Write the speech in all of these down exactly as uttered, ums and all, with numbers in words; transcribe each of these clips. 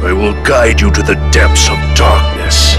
I will guide you to the depths of darkness.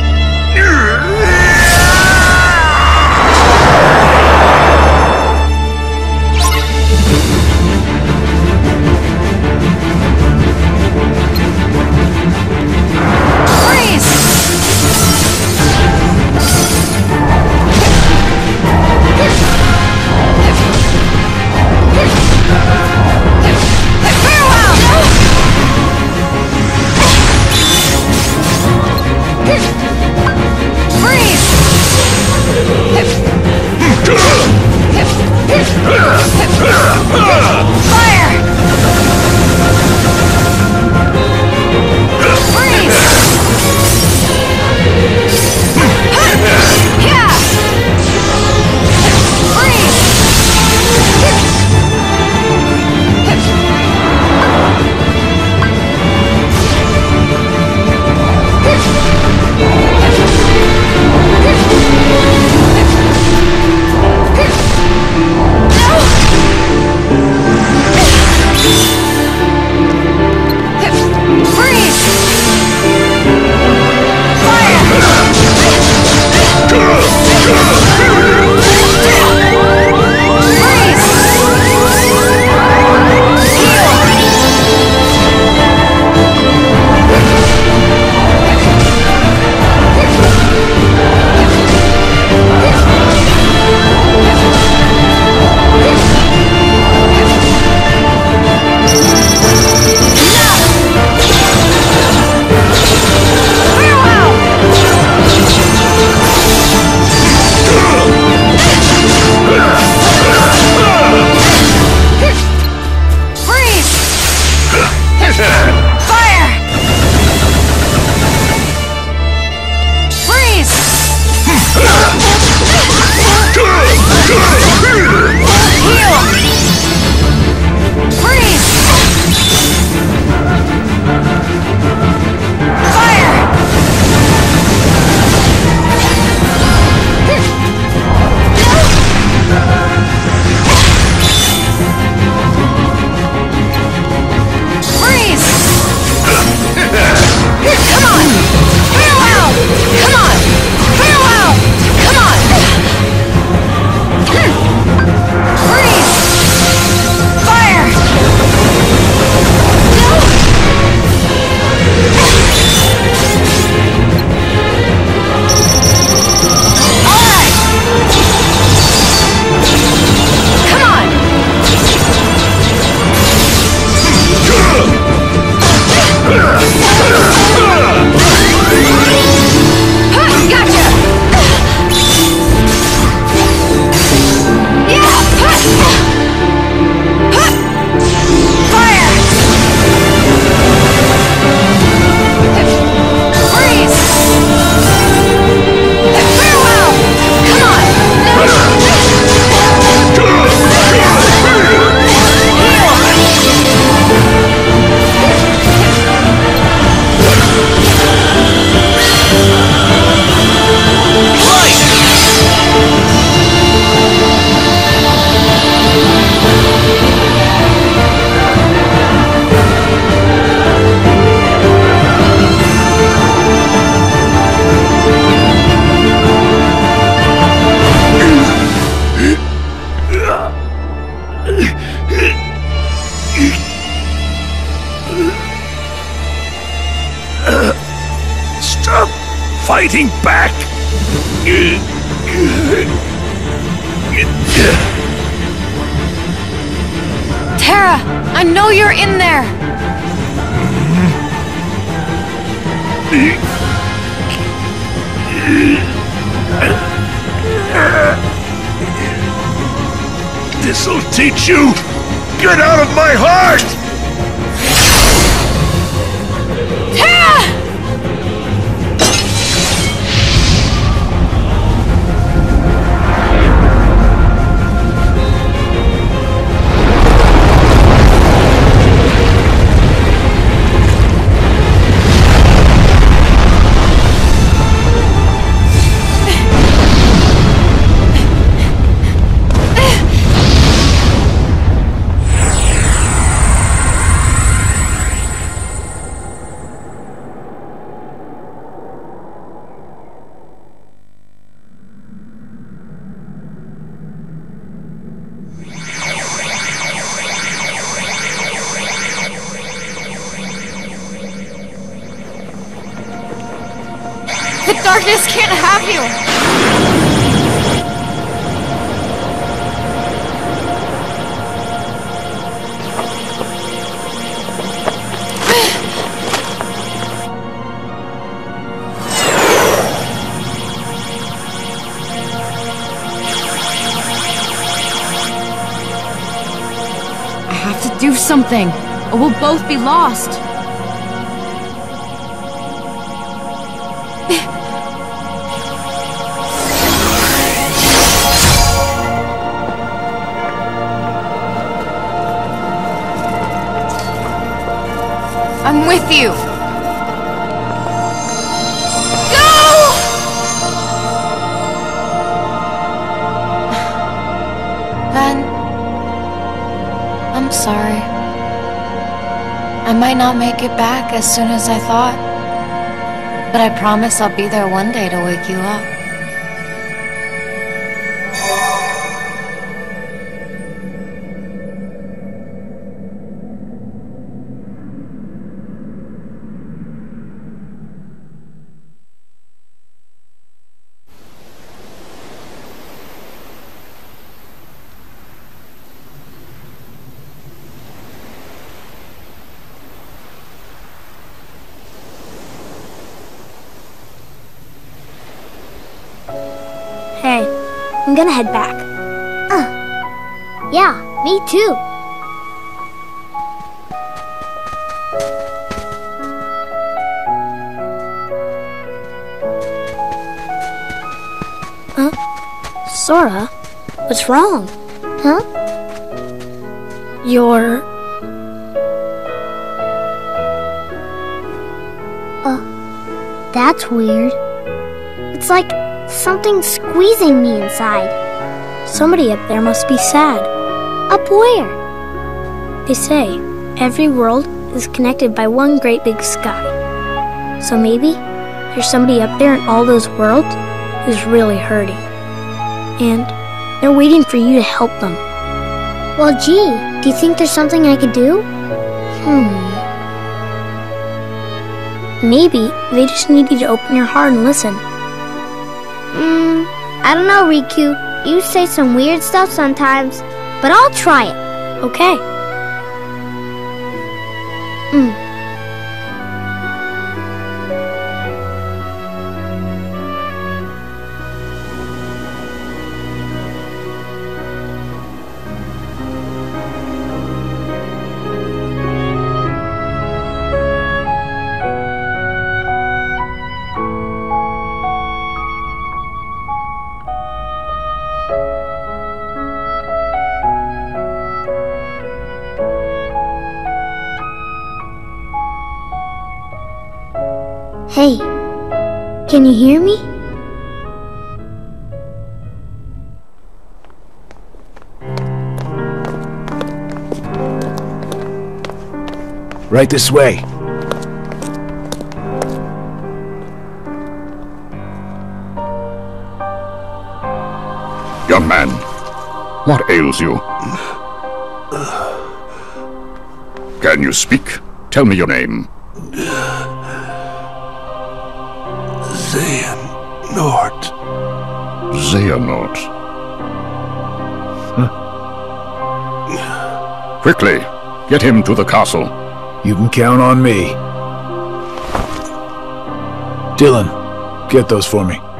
Stop fighting back! Terra, I know you're in there! This'll teach you! Get out of my heart! Terra! The darkness can't have you! I have to do something, or we'll both be lost. I'm with you. Go! Ben, I'm sorry. I might not make it back as soon as I thought, but I promise I'll be there one day to wake you up. Hey, I'm gonna head back. Uh, yeah, me too. Huh? Sora? What's wrong? Huh? You're... Uh, that's weird. It's like something squeezing me inside. Somebody up there must be sad. Up where? They say every world is connected by one great big sky. So maybe there's somebody up there in all those worlds who's really hurting. And they're waiting for you to help them. Well, gee, do you think there's something I could do? Hmm. Maybe they just need you to open your heart and listen. Hmm, I don't know, Riku. You say some weird stuff sometimes, but I'll try it. Okay. Hmm. Hey, can you hear me? Right this way. Young man, what ails you? Can you speak? Tell me your name. Xehanort. Xehanort. Huh? Quickly, get him to the castle. You can count on me. Dylan, get those for me.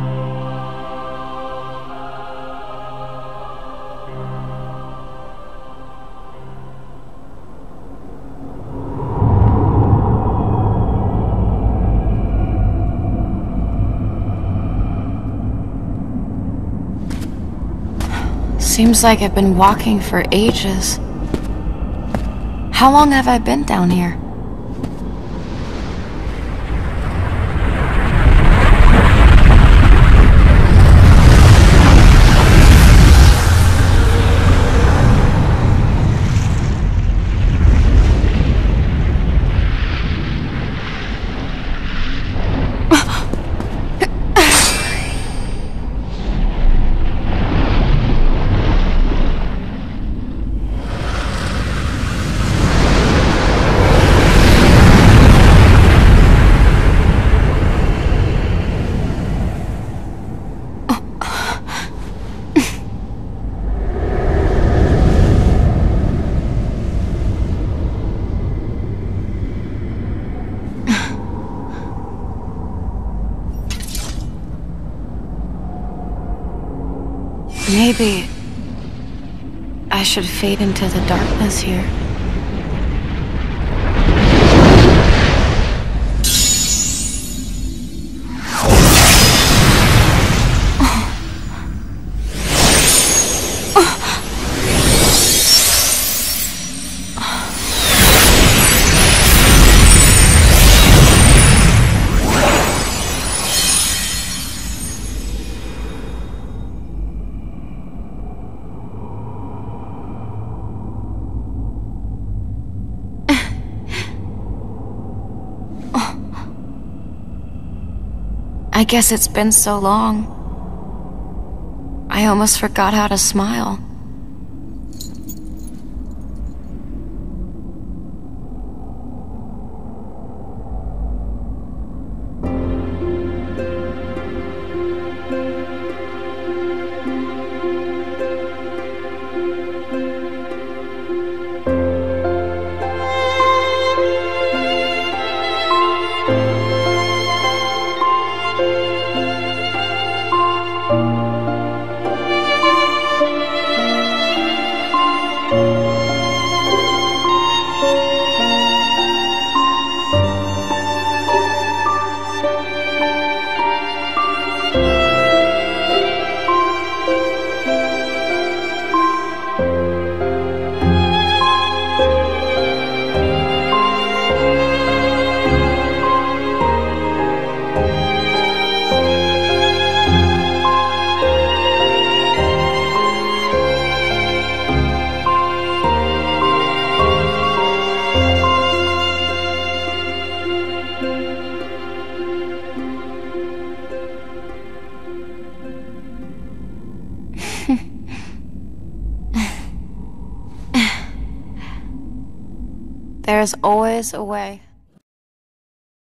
Seems like I've been walking for ages. How long have I been down here? Maybe I should fade into the darkness here. I guess it's been so long. I almost forgot how to smile. There's always a way.